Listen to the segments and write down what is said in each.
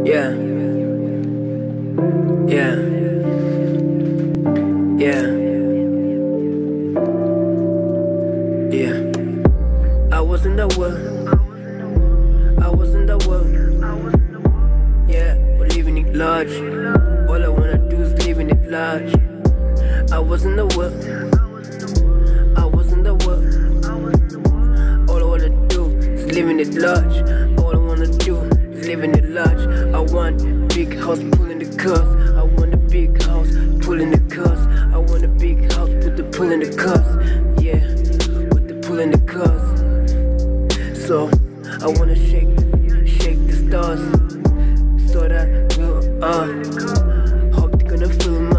Yeah. Yeah. Yeah. Yeah. I was in the world. I was in the world. Yeah, we're living it large. All I wanna do is living it large. I was in the world. I was in the world. All I wanna do is living it large. All I wanna do is living it large. I want big house pulling the cars. I want a big house pulling the cars. I want a big house with the pull in the cars. Yeah, with the pull in the cars. So I wanna shake the stars, so that we'll hope they're gonna feel my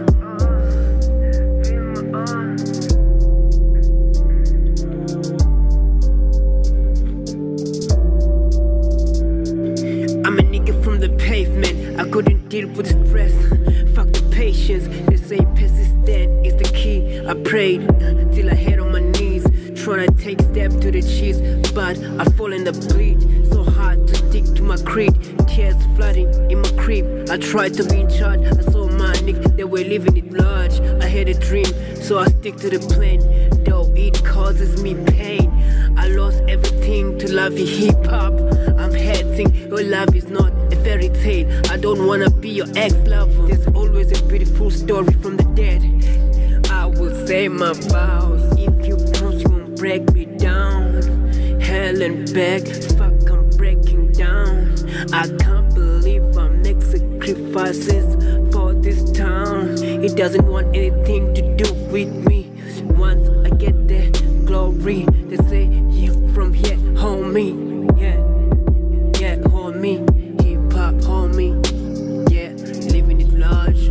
I'm a nigga from the pavement, I couldn't deal with the stress. Fuck the patience, they say persistent is the key. I prayed till I hit on my knees, trying to take steps to the cheese, but I fall in the bleed. So hard to stick to my creed, tears flooding in my crib. I tried to be in charge, I saw my niggas, they were living it large. I had a dream, so I stick to the plan, though it causes me pain. I lost everything to love hip-hop. I'm hating, your love is not a fairy tale. I don't wanna be your ex-lover. There's always a beautiful story from the dead. I will say my vows, if you promise you won't break me down. Hell and back, fuck, I'm breaking down. I can't believe I make sacrifices for this town. It doesn't want anything to do with me. Once I get there, glory, they say you from here, homie. Yeah, yeah, homie, hip-hop, homie. Yeah, living it large.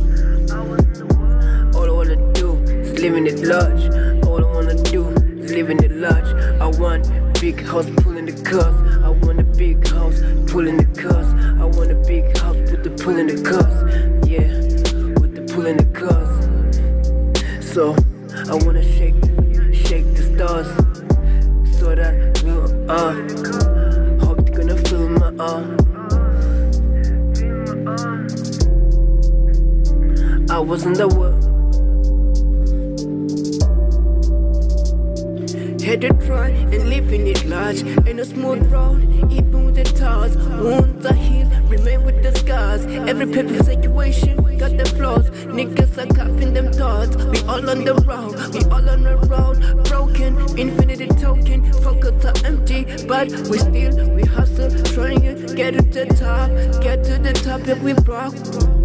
All I wanna do is living it large. All I wanna do is living it large. I want big house pulling the cars. I want a big house pulling the cars. I want a big house with the pulling the cars. Yeah, with the pulling the cars. So I wanna shake the stars, so that we'll hope they're gonna feel my I was in the world. Had to try and living it large, ain't a smooth road, even with the towers. Wounds are healed, remain with the scars. Every perfect situation got the flaws. Niggas are coughing them thoughts. We all on the road, we all on the road. Broken, infinity token, pockets are empty, but we hustle, trying to get to the top. Get to the top if we broke.